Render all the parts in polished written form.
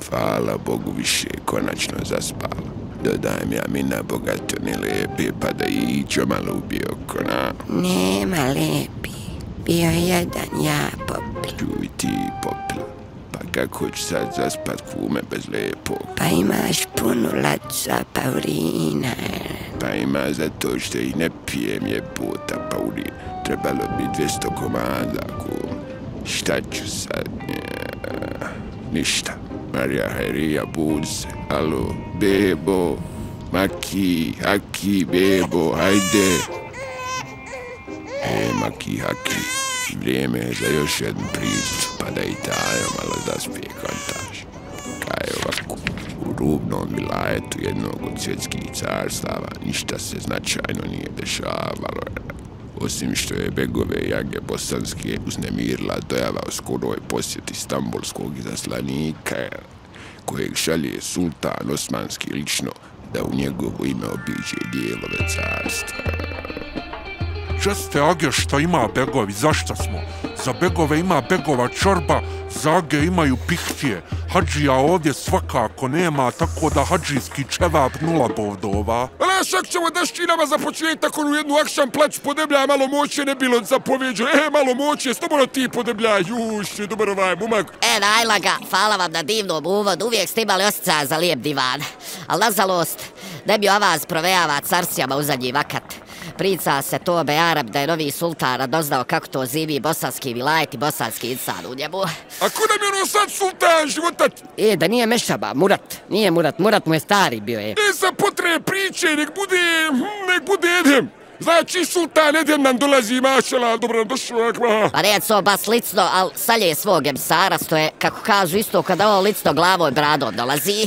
Hvala Bogu više konačno zaspala. Dodaj mi Amina bogato ne lepe pa da iđo malo ubije okona. Nema lepi, bio je jedan ja popila. Čuj ti popila, pa kako ću sad zaspat kume bez lepog? Pa imaš punu laca paurina. Pa ima zato što ih ne pijem jebota paurin. Trebalo bi 200 komada kum. Šta ću sad? Ništa. Marija Herija, budi se. Alo, bebo. Maki, haki, bebo, hajde. Maki, haki. Vrijeme je za još jednu priču, pa da i tajo malo zaspije kontaž. Kaj ovako, u rubnom vilajetu jednog od svjetskih carstava ništa se značajno nije dešavalo. Osim što je begove jage bosanske uznemirila dojava o skoroj posjeti stambulskog izaslanika, kojeg šalje sultan Osmanski lično da u njegovo ime obiđe dijelove carstva. Česte age šta ima begovi, zašta smo? Za begove ima begova čorba, za age imaju pihtije. Hadžija ovdje svakako nema, tako da hadžijski čevap 0 bodova. Ale šak ćemo da štinama za početak onu jednu akšan plać podebljaj, malo moće ne bilo zapovjeđeno. Malo moće, slobodno ti podebljaj, juš, dobar ovaj mumak. Najla ga, hvala vam na divnom uvodu, uvijek ste imali osjećaja za lijep divan. Ali nažalost, ne bi ovaz provejava carsijama u zadnji vakat. Priča se Tobe Arab da je novi sultan doznao kako to zivi bosanski vilajet i bosanski insan u njemu. A ko nam je ono sad sultan životat? Da nije Mešaba, Murat. Nije Murat, Murat mu je stari bio je. Za potrebe priče, nek bude Edem. Znači sultan Edem nam dolazi, mašala, dobro nam došao. Pa nije to baš licno, ali salje svog emsara, što je, kako kažu, isto kada ovo licno glavom i bradom dolazi.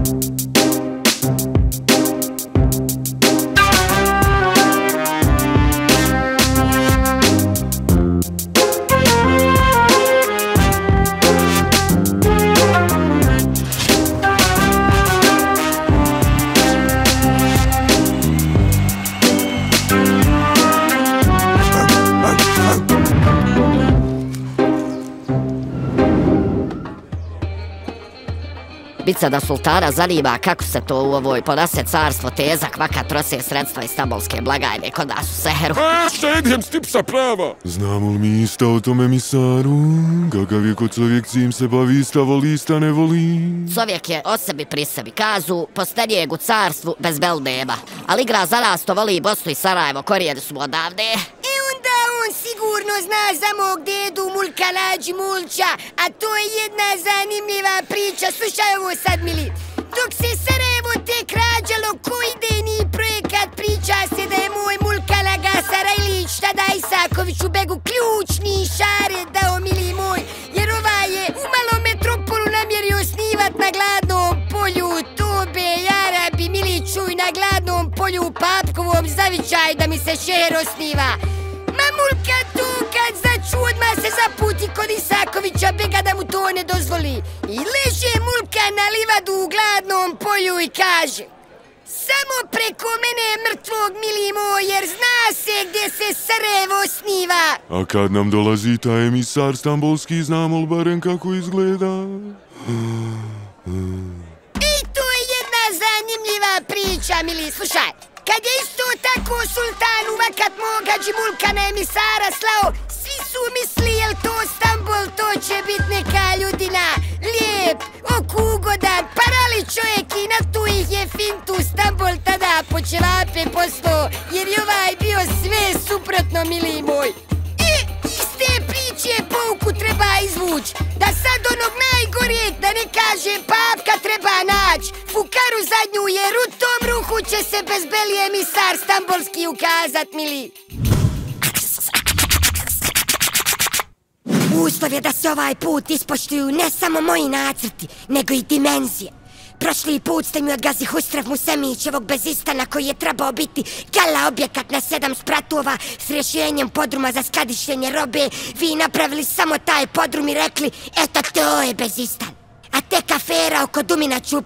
Bica da sultana zanima kako se to u ovoj ponose carstvo tezak vakat trose sredstva iz stambulske blagajne kod nas u Seheru. Šta jedem stipsa prava? Znamo li mi ista o tome misaru? Kakav je kod čovjek cim se bavi, ista voli, ista ne voli? Čovjek je o sebi pri sebi. Kazu, postanijeg u carstvu bez bel nema. Ali igra za nas to voli Bosnu i Sarajevo, korijeni smo odavde. Onda on sigurno zna za mog dedu Mulka Lađi Mulča, a to je jedna zanimljiva priča. Slušaj ovo sad, mili. Dok se Sarajevo tek rađalo ko idejni projekat, priča se da je moj Mulka Laga Sarajlić tada Isakoviću begu ključni šaret dao, mili moj, jer ovaj je u malom metropolu namjerio snivat na Gladnom polju. Tobe Arabi, mili, čuj, na Gladnom polju u Papkovom zavičaj da mi se šeher osniva. Ma Mulka tu kad začu odmah se zaputi kod Isakovića, bega da mu to ne dozvoli. I leže Mulka na livadu u Gladnom polju i kaže: samo preko mene mrtvog, mili moj, jer zna se gdje se Sarajevo osniva. A kad nam dolazi taj emisar stambulski, znamo li barem kako izgleda? I to je jedna zanimljiva priča, mili, slušaj. Kad je isto tako sultan u vakat mog Hadži Mulka na emisara slao, svi su misli, jel to Stambul, to će bit neka ljudina. Lijep, oku ugodan, parali čovjek i na tu ih je fintu Stambul tada po ćevape poslao, jer je ovaj bio sve suprotno, mili moj. Iz te priče pouku treba izvuć, da sad onog najgorijeg, da ne kažem papka, treba nać. Fukaru zadnju, jer u tom ruhu će se bez beli emisar stambulski ukazat, mili. Uslov je da se ovaj put ispoštuju ne samo moji nacrti, nego i dimenzije. Prošli put ste mi od Gazi Husrev Musemićevog bezistana, koji je trebao biti gala objekat na 7 spratova s rješenjem podruma za skladištenje robe, vi napravili samo taj podrum i rekli: eto, to je bezistan. A tek afera oko Dumina Ćuprije,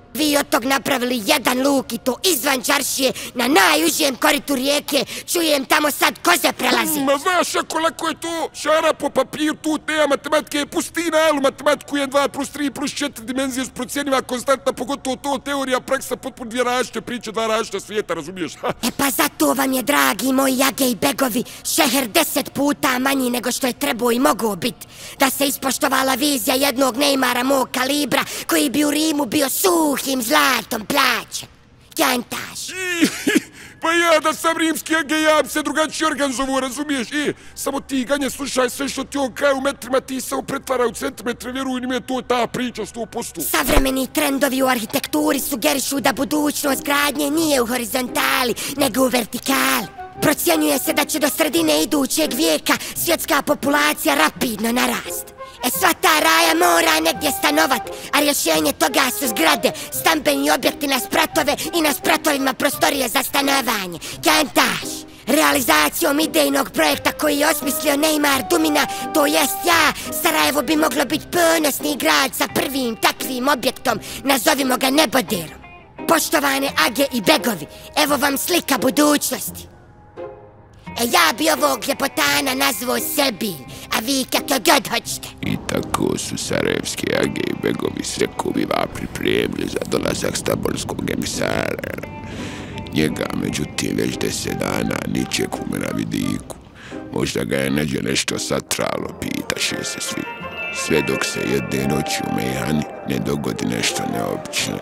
Vi od tog napravili jedan luk i to izvan čaršije na najužijem koritu rijeke. Čujem tamo sad koze prelazi. Ma znaš ako lako je to? Šara po papiru, tu nema matematike je pustina, ali matematiku 1, 2 plus 3 plus 4 dimenzije s procjenjiva konstantna, pogotovo to teorija, praksa, potpuno dvije različite priče, dva različita svijeta, razumiješ? E pa zato vam je, dragi moji age i begovi, šeher 10 puta manji nego što je trebao i mogao biti. Da se ispoštovala vizija jednog Neymara mog kalibra, koji bi u Rimu bio suhim zlatom plaćen. Jantaš. Pa ja da sam rimski age, ja bi se drugačije organizovao, razumiješ? Samo ti, Ganje, slušaj, sve što ti on kaj u metrima, ti se pretvara u centimetre, vjeruj mi je to ta priča 100%. Savremeni trendovi u arhitekturi sugerišu da budućnost gradnje nije u horizontali, nego u vertikali. Procjenjuje se da će do sredine idućeg vijeka svjetska populacija rapidno narast. Sva ta raja mora negdje stanovat, a rješenje toga su zgrade, stambeni objekti na spratove i na spratovima prostorije za stanovanje. Kantaš, realizacijom idejnog projekta koji je osmislio Neymar Dumina, to jest ja, Sarajevo bi moglo biti ponosni grad sa prvim takvim objektom, nazovimo ga neboderom. Poštovane age i begovi, evo vam slika budućnosti. Ja bi ovog ljepotana nazvao Selbil, a vi kako god hoćete. I tako su sarajevski age i begovi sve kubiva pripremili za dolazak stambulskog emisara. Njega, međutim, već 10 dana niče kume na vidiku. Možda ga je neđe nešto satralo, pitaše se svi. Sve dok se jedne noći u mejani ne dogodi nešto neobično.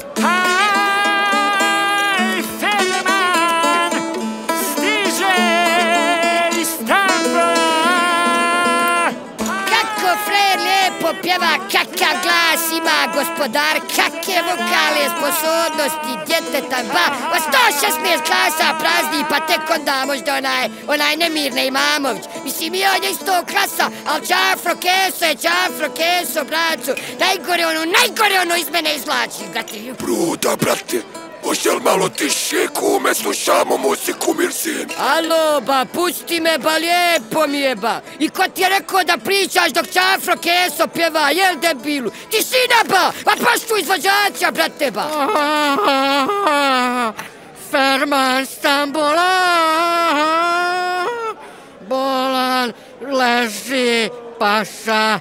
Pjeva, kakav glas ima gospodar, kakve vokale sposobnosti djeteta, ba, 116 klasa prazni, pa tek onda možda onaj Nemir Neymamović. Mislim, i on je isto klasa, ali Čafro Keso, bracu, najgore ono iz mene izvlači, brate. Bruda, brate. Hoće li malo tiše, kume, slušamo muziku, Mirsin? Alo, ba, pusti me, ba, lijepo mi je, ba. I ko ti je rekao da pričaš dok Čafro Keso pjeva, jel debilu? Ti sina, ba, pa pašću izvođača, brate, ba. Ferman Stambula, bolan, leži, paša,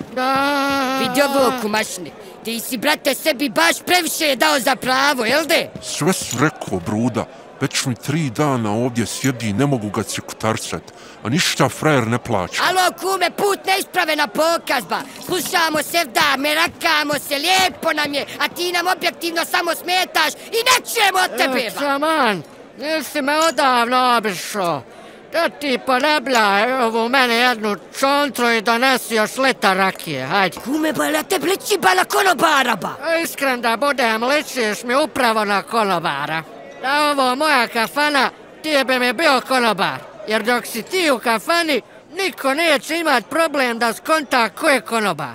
da... Vidi ovo, kumašne. Ti si, brate, sebi baš previše dao za pravo, jel de? Sve su rekao, Bruda. Već mi 3 dana ovdje sjedi i ne mogu ga cikutarsat. A ništa frajer ne plaća. Alo, kume, put neispravena pokazba. Slušamo se, da, merakamo se, lijepo nam je, a ti nam objektivno samo smetaš i nećemo od tebe, ba. Šaman, nisi me odavno obišao. Da ti ponabljaj ovu mene jednu čontru i donesi još litar rakije, hajde. Kume, bala te bliči bala konobara, ba. Iskren da budem, ličiš mi upravo na konobara. Da ovo moja kafana, ti bi mi bio konobar. Jer dok si ti u kafani, niko neće imat problem da skonta ko je konobar.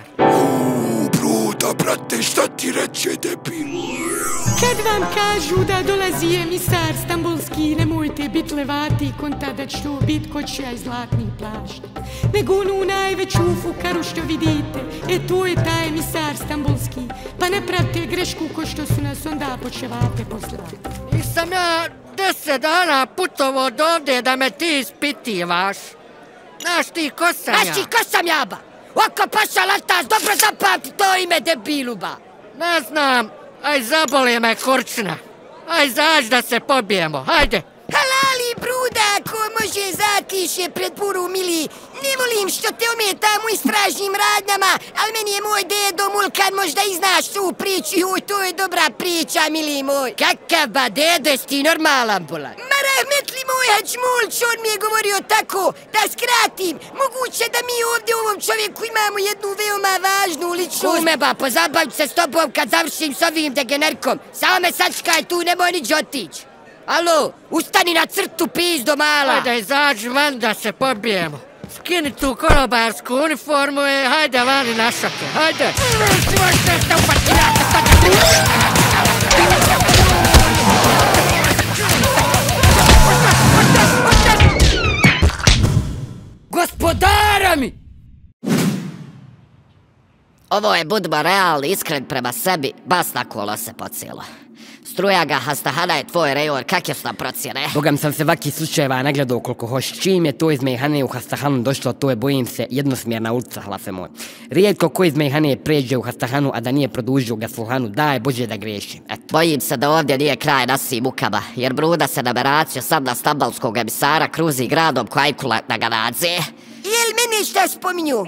Bruda, brate, šta ti reče, debil? Kad vam kažu da dolazi emisar stambulski, nemojte bit levati, konta da će to bit kočija i zlatni plašt. Nego onu najveću fukaru što vidite, to je taj emisar stambulski. Pa ne pravite grešku ko što su nas onda počevate poslati. Nisam ja 10 dana putovo od ovdje da me ti ispitivaš. Znaš ti ko sam ja? Znaš ti ko sam ja, ba? Oko paša latas, dobro zapamti to ime, debilu, ba. Ne znam, aj zaboli me kurčna. Aj zađ da se pobijemo, hajde. Halali, Bruda, ko može zatišje pred buru, mili. Ne volim što te ometam u istražnim radnjama, ali meni je moj dedo Mulkan, možda i znaš tu priču. Uj, to je dobra priča, mili moj. Kakav ba, dedo, jesi ti normalan, bolan? Ma rahmetli moj hač Mulč, on mi je govorio tako, da skratim. Moguće da mi ovdje u ovom čovjeku imamo jednu veoma važnu ličnost. Kume, ba, pozabavit se s tobom kad završim s ovim degenerkom. Samo me sačkaj tu, nemoj niđe otići. Alo, ustani na crtu, pizdo mala. Hajde, izađi van da se pobijemo. Skini tu konobarsku uniformu i hajde vani na šake, hajde. Gospodara mi! Ovo je, budimo realni, iskren prema sebi, bas na kolo se pocijelo. Strujaga, Hastahana je tvoj rejor, kakve su nam procjene? Bogam sam se vakih slučajeva nagledao koliko hoš. Čim je to iz Mejhane u Hastahanu došlo, to je, bojim se, jednosmjerna ulica, hlafe moj. Rijetko ko iz Mejhane pređe u Hastahanu, a da nije produžio ga sluhanu, daj Bože da griješim. Bojim se da ovdje nije kraj nasim mukama, jer Bruda se nameracio sad na stambalskog emisara kruzi gradom ko ajkula na Ganadze. Jel mene šta spominju?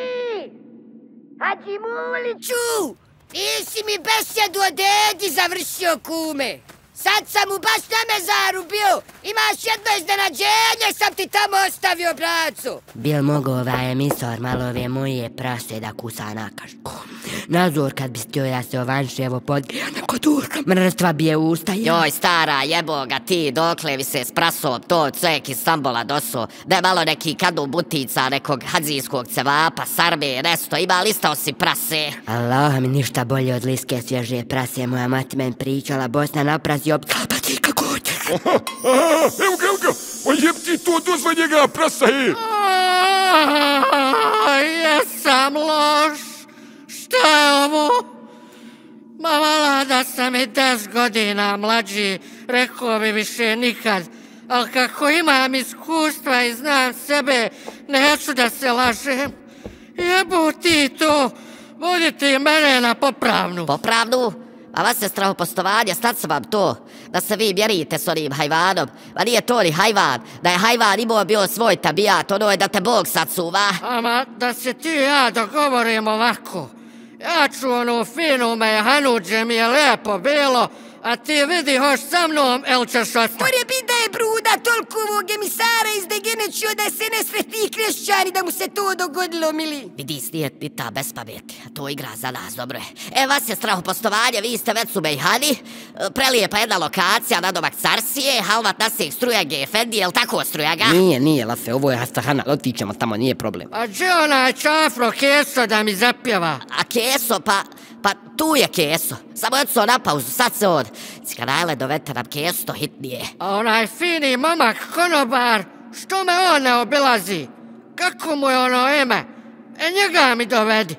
Hadži Muliću, ti si mi besjedu od Edi završio, kume. Sad sam u baš na mezaru bio. Imaš jedno iznenađenje, sam ti tamo ostavio, braco. Bil mogo ovaj emisor malo ove moje prase da kusa nakažku. Nazor kad bi stio da se ovanši evo podgrijana kod urka. Mrstva bi je usta. Joj, stara jeboga ti, dokle vi se s prasom to cek iz Stambola doso. Da je malo neki kadu butica, nekog hadzijskog cevapa, sarbe, nesto, ima listao si prase. Allah mi ništa bolje od liske svježe prase. Moja mati men pričala, Bosna naprazi obskala, pa ti kako hoćeš. Evo ga, o jeb ti to dozva njega prasa, Jesam loš. Šta je ovo? Ma vala da sam i 10 godina mlađi, rekao bi više nikad. Ali kako imam iskustva i znam sebe, neću da se lažem. Jebu ti to, vodite mene na popravnu. Popravnu? A vas je strahopostovanje, sad sam vam to, da se vi mjerite s onim hajvanom. Ma nije to ni hajvan, da je hajvan imao bio svoj tabijat, ono je da te Bog sacuva. Ama da se ti i ja dogovorim ovako. Ja ću onu finu Mejhanu gdje mi je lijepo bilo, a ti vidi hoš sa mnom, el ćeš ostati. More bi da je Bruda toliko ovog emisara izdegenečio da se nesretni krešćani da mu se to dogodilo, mili. Vidi, nije ni ta bez pameti, to igra za nas, dobro je. Vas je strahopostovanje, vi ste već u Mejhani, prelijepa jedna lokacija, nadomak Carsije, halvat nasih Strujage Efendi, jel tako Strujaga? Nije, Lafe, ovo je Hastahana, otićemo tamo, nije problem. A gdje onaj čafro Keso da mi zapjeva? A Keso, pa tu je Keso. Samo je odsuo na pauzu, sad se on. Cikanajle dovete nam Keso, to hitnije. A onaj fini momak konobar, što me on ne obilazi? Kako mu je ono ime? Njega mi dovedi.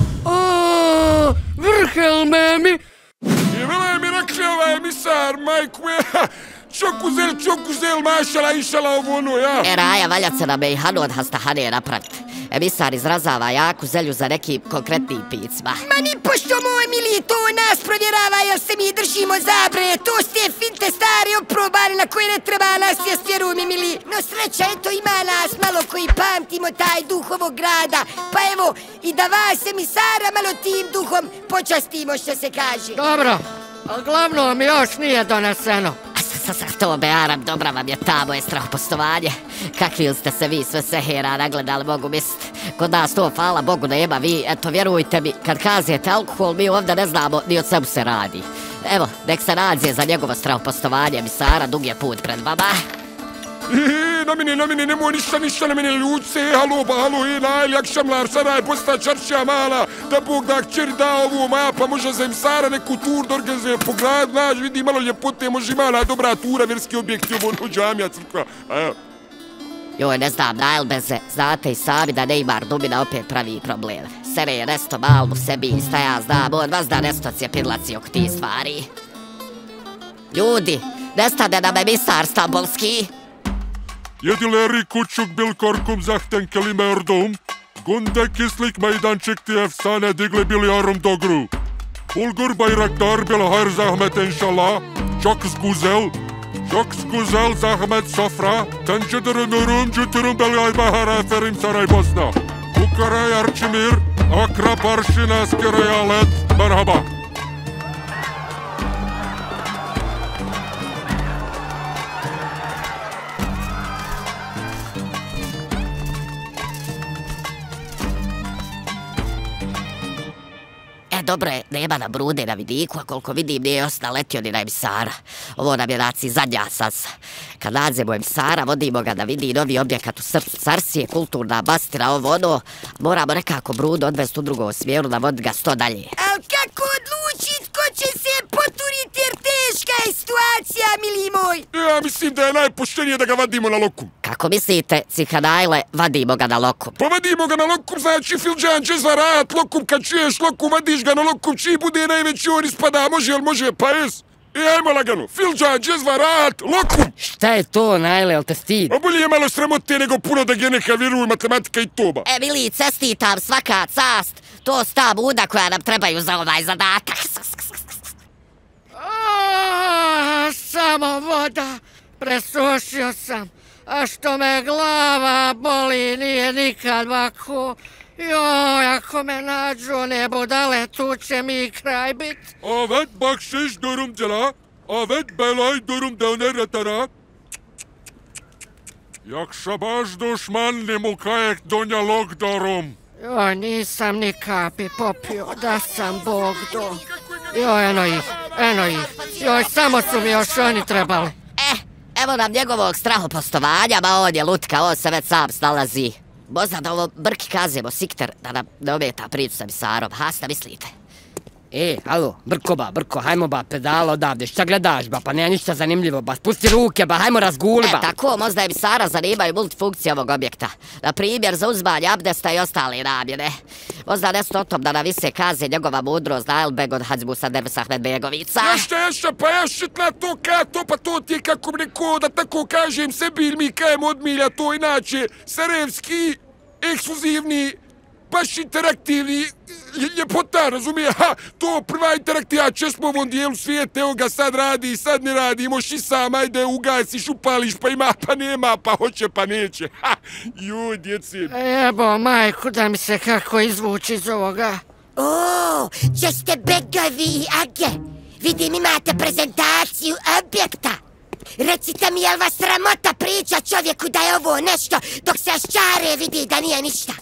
O, vrhel memi. I vela mi rekli ovaj emisar, majku je, čokuzel, mašala, išala ovo ono, ja. Raja, valja se na Mejhanu od Hastahane napraviti. Emisar izrazava jaku zelju za nekim konkretnim picima. Ma ni pošto moj mili, to nas provjerava jer se mi držimo zabre. To ste finte stari oprobali na koje ne treba nas jest, vjeruj mi mili. No sreća, eto ima nas malo koji pamtimo taj duh ovog grada. Pa evo, i da vas emisara malo tim duhom počastimo, što se kaže. Dobro, ali glavno mi još nije doneseno. To be Arab, dobra vam je ta moje strahopostovanje. Kakvi ste se vi sve sehera nagledali, mogu misliti. Kod nas to, hvala Bogu, nema vi. Eto, vjerujte mi, kad kazujete alkohol, mi ovdje ne znamo ni o čemu se radi. Evo, nek se nađe za njegovo strahopostovanje emisara, dug je put pred vama. Na mene, nemoj ništa na mene ljudce, halo, najli akšamlar, sada je posta čaršija mala, da Bog da kćeri da ovo maja, pa može za emisara neku tur da organizuje po grad, znaš, vidi malo ljepote, može mala dobra tura, verski objekti, ovo džamija, crkva, Joj, ne znam, najlbeze, znate i sami da Neymar Dubina opet pravi problem. Sere je nesto malnu sebi, šta ja znam, on vas da nesto cijepidlaci oko tih stvari. Ljudi, nestane nam emisar stambolski. Jedileri kuçuk bil korkum zahten kelime ordum. Gunde kislik meydançık diye efsane digli bil yarım dogru. Bulgur bayraktar bil hayır zahmet inşallah. Çok güzel zahmet sofra. Tencederin ürüm cütürüm belgay bahar aferin saray Bosna. Bukaray Arçimir, Akrap Arşin askeri alet. Merhaba. Dobro je, nema nam Brude na vidiku, a koliko vidim nije još naletio ni na emisara. Ovo nam je naci zadnja sasa. Kad nađemo emisara, vodimo ga da vidi novi objekat u srcu Carsije, kulturna bastina, ovo ono. Moramo nekako Brudu odvesti u drugom smjeru, da vodi ga 100 dalje. Al kako odlučit ko će se poturit jer teška je stvar? situacija, mili moj? Ja mislim da je najpoštenije da ga vadimo na lokum. Kako mislite, Cihanajle, vadimo ga na lokum? Pa vadimo ga na lokum, znači Filđan džezva rat, lokum, kad čuješ lokum, vadiš ga na lokum, čiji bude najveći on ispada, može, jel može, pa jes? Ajmo lagano, Filđan džezva rat, lokum! Šta je to, Najle, jel te stid? A bolje je malo sramote nego puno da geneka vjeruju matematika i toba. Mili, cestitam, svaka cast, to sta buda koja nam trebaju za ovaj zadatak. Samo voda, presušio sam, a što me glava boli, nije nikad ovako. Joj, ako me nađu ne budale, tu će mi kraj bit. Evet bakšiš durum djela, evet belay durum döner tara. Jakša baš dušman ne mu kajek donja log dorum. Joj, nisam ni kapi popio, da sam Bog do. Joj, eno ih. Joj, samo su mi još oni trebali. Evo nam njegovog strahopostovanja, ma on je lutka, on se već sam snalazi. Možda da ovo brki kazimo, Sikter, da nam ne ometa priču sa misarom, ha, šta mislite? Alo, Brko, hajmo ba, pedala odavde, šta gledaš ba, pa nema ništa zanimljivo ba, spusti ruke ba, hajmo razguli ba. Tako, možda je misara zanimaju multifunkcije ovog objekta. Na primjer, za uzmanje abdesta i ostale namjene. Možda nešto o tom da navise kaze njegova mudrost na Elbeg od Hadžmusa Nervis Ahmedbegovica. Ješća, pa ješćitla to kato, pa to ti je kako mi neko, da tako kažem sebi, ili mi kajem od milja to inače, sarajevski, ekskluzivni, baš interaktivni, ljepota, razumije, to prva interaktiva, česmo u ovom dijelu svijeta, evo ga sad radi, sad ne radi, moš i sam, ajde ugasiš, upališ, pa ima, pa nema, pa hoće, pa neće, joj, djeci. Jebo, majku, da mi se kako izvući iz ovoga. O, česte begovi i age, vidim imate prezentaciju objekta. Recite mi, jel vas sramota priča čovjeku da je ovo nešto, dok se ščare vidi da nije ništa?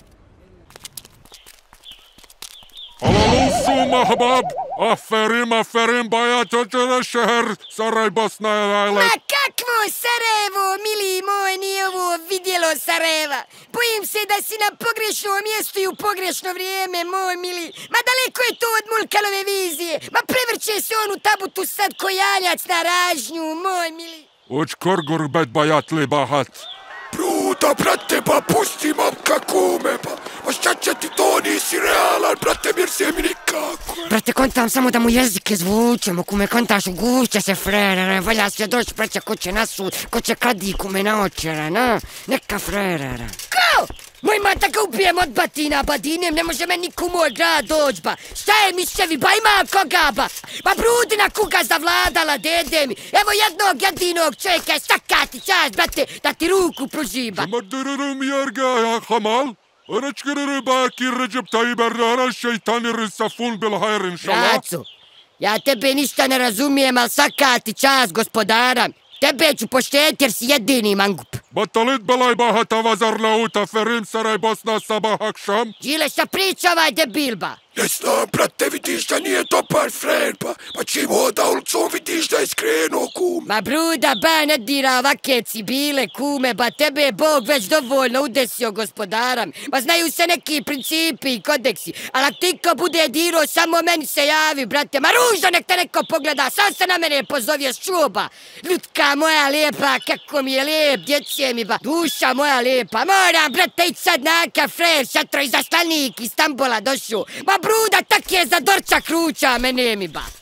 Alalusu mahbab, aferim, baja čočera šeher, Saraj, Bosna i Lajle. Ma kakvo Sarajevo, mili moj, nije ovo vidjelo Sarajeva. Bojim se da si na pogrešnom mjestu i u pogrešno vrijeme, moj mili. Ma daleko je to od Mulkanove vizije. Ma prevrće se on u tabutu sad ko janjac na ražnju, moj mili. Oč korgur bet bajat li bahat. Bruda, brate, pa pusti mamka kume, pa šta će ti to, nisi realan, brate, mir se mi nikako. Brate, kontam samo da mu jezik izvučemo, kume, kontaš, ugušće se, frere, valja se doći preće ko će nasud, ko će kadi kume na očera, na, neka frere. Ko? Moj mata ga ubijem od batina, badinem, ne može meni ku moj grad doć, ba. Šta je mišćevi, ba ima koga, ba. Ba brudina kuga zavladala, dede mi. Evo jednog jedinog čovjeka, šta ti čas, brate, da ti ruku pruži, ba. Zamadırırım yerge ya Hamal. Öreçkiriri Bakir Recep Tayyip Erdoğan şeytanir safun bil hayr inšallah. Racu, ja tebe ništa ne razumijem, al svaka ti čas, gospodara. Tebe ću poštediti jer si jedini mangup. Batalit belaj bahata vazarna uta ferim Saraj, Bosna, sabah akšam. Žile, šta priča ovaj debil, ba? Ne znam, brate, vidiš da nije dobar frer, pa čim hoda ulicom vidiš da je skrenuo kum. Ma bruda, ba, ne dira ovake cibile, kume, ba tebe je Bog već dovoljno udesio, gospodaram. Ma znaju se neki principi i kodeksi, ali ako ti ko bude dirao, samo meni se javi, brate. Ma ružno nek te neko pogleda, sam se na mene pozovješ, čuba. Ljutka moja lijepa, kako mi je lijep, djece mi, ba. Duša moja lijepa, moram, brate, ići sad naka frer, šatro izaslanik iz Stambola došao. Ma bruda, tak je za dorča kruča, mene mi, ba.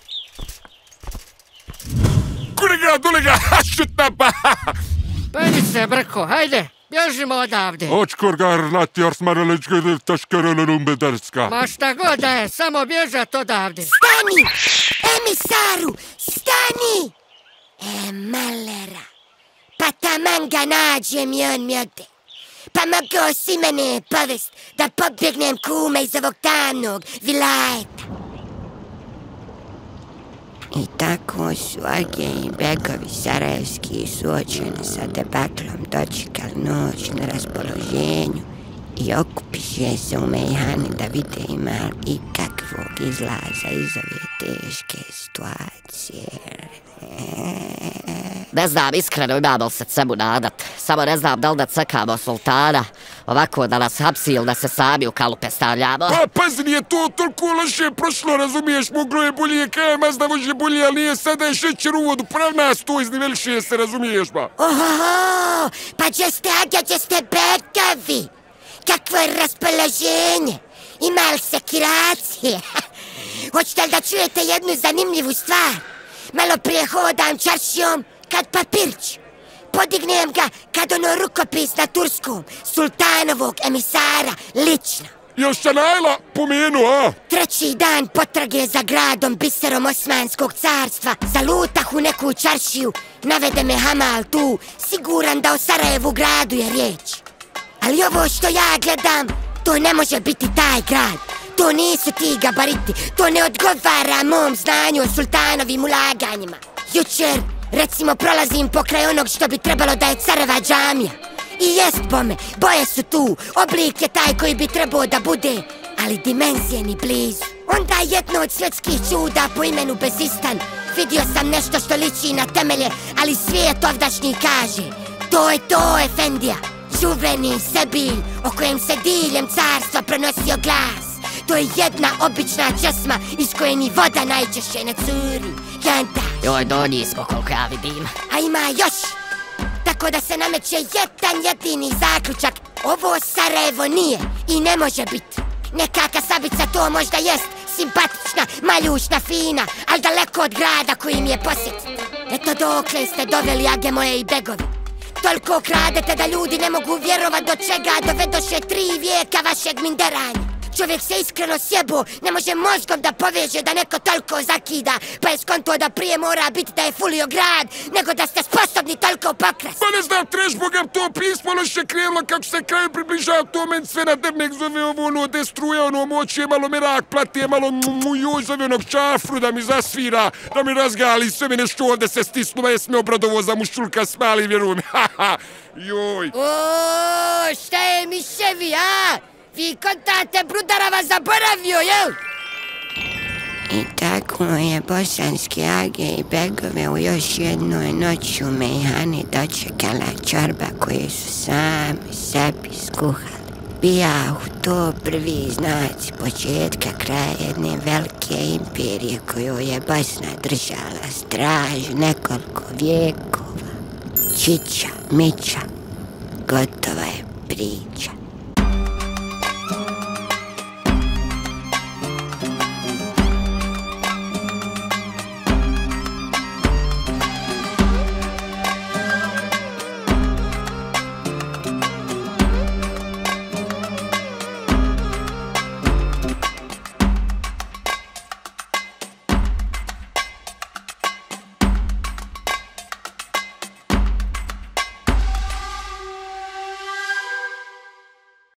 Dulega, šutna, ba. Peni se, Brko, hajde, bježimo odavde. Očkorgar latjar smaralički taškerelelum bedarska. Ma šta god da je, samo bježat odavde. Stani, emisaru, stani! Malera, pa taman ga nađem i on mi ode. Pa mogao si mene povest da pobjegnem kume iz ovog tamnog vilajeta. I tako su age i begovi sarajevski suočeni sa debaklom dočekali noć na raspoloženju i okupiše se u mejhani da vide ima i kakvog izlaza iz ove teške situacije. Ne znam, iskreno imamo se čemu nadat. Samo ne znam da li da cekamo sultana, ovako da nas hapsi ili da se sami u kalupe stavljamo. Pa pazi, nije to toliko loše prošlo, razumiješ, moglo je bolje, kaj mazda može bolje, ali nije sada je šećer u vodu, prav nas to izniveliše se, razumiješ ba? Ohoho, pa džeste aga, džeste begovi. Kakvo je raspoloženje. Ima li sekiracije? Hoćete li da čujete jednu zanimljivu stvar? Malo prije hodam čaršijom kad papirć. Podignem ga kad ono rukopis na turskom, sultanovog emisara, lično. Jel se Najla pomenu, a? Treći dan potrage za gradom, biserom Osmanskog carstva, zalutah u neku čaršiju, navede me hamal tu, siguran da o Sarajevu gradu je riječ. Ali ovo što ja gledam, to ne može biti taj grad. To nisu ti gabariti, to ne odgovara mom znanju o sultanovim ulaganjima. Jučer, recimo, prolazim pokraj onog što bi trebalo da je careva džamija. I jest bome, boje su tu, oblik je taj koji bi trebao da bude, ali dimenzije ni blizu. Onda jedno od svjetskih čuda po imenu Bezistan, vidio sam nešto što liči na temelje, ali svijet ovdašnji kaže, to je to, efendija, čuveni Sebilj o kojem se diljem carstva prenosio glas. To je jedna obična česma iz koje ni voda najčešće ne curi. Janta. Joj, donji smo koliko ja vidim. A ima još. Tako da se nameće jedan jedini zaključak. Ovo Sarajevo nije i ne može biti. Neka Kasabica to možda jest, simpatična, maljušna, fina, ali daleko od grada koji mi je posjet. Eto dokle ste doveli, age moje i begovi. Toliko kradete da ljudi ne mogu vjerovat do čega dovedoše 3 vijeka vašeg minderanja. Čovjek se iskreno sjebo, ne može mozgom da poveže da neko toliko zakida, pa je skonto da prije mora biti da je fulio grad, nego da ste sposobni toliko pokrasti. Pa ne znam, treš bogam, to pismo loše krenulo kako se kraju približava, to men sve na drnek zove ovo ono destruje, ono moće, malo merak platije, malo joj zove onog čafru da mi zasvira, da mi razgali sve mi nešto ovdje se stisnu, a jesme obradovo za mušulka smali, vjerujem, haha, joj. O, šta je miševi, a? Vi kontate brudara vas zaboravio, jel? I tako je bosanski age i begove u još jednoj noći u mejhani dočekala čorba koju su sami sebi skuhali. Bijahu to prvi znaci početka kraja jedne velike imperije koju je Bosna držala stražu nekoliko vijekova. Čiča, miča, gotova je priča.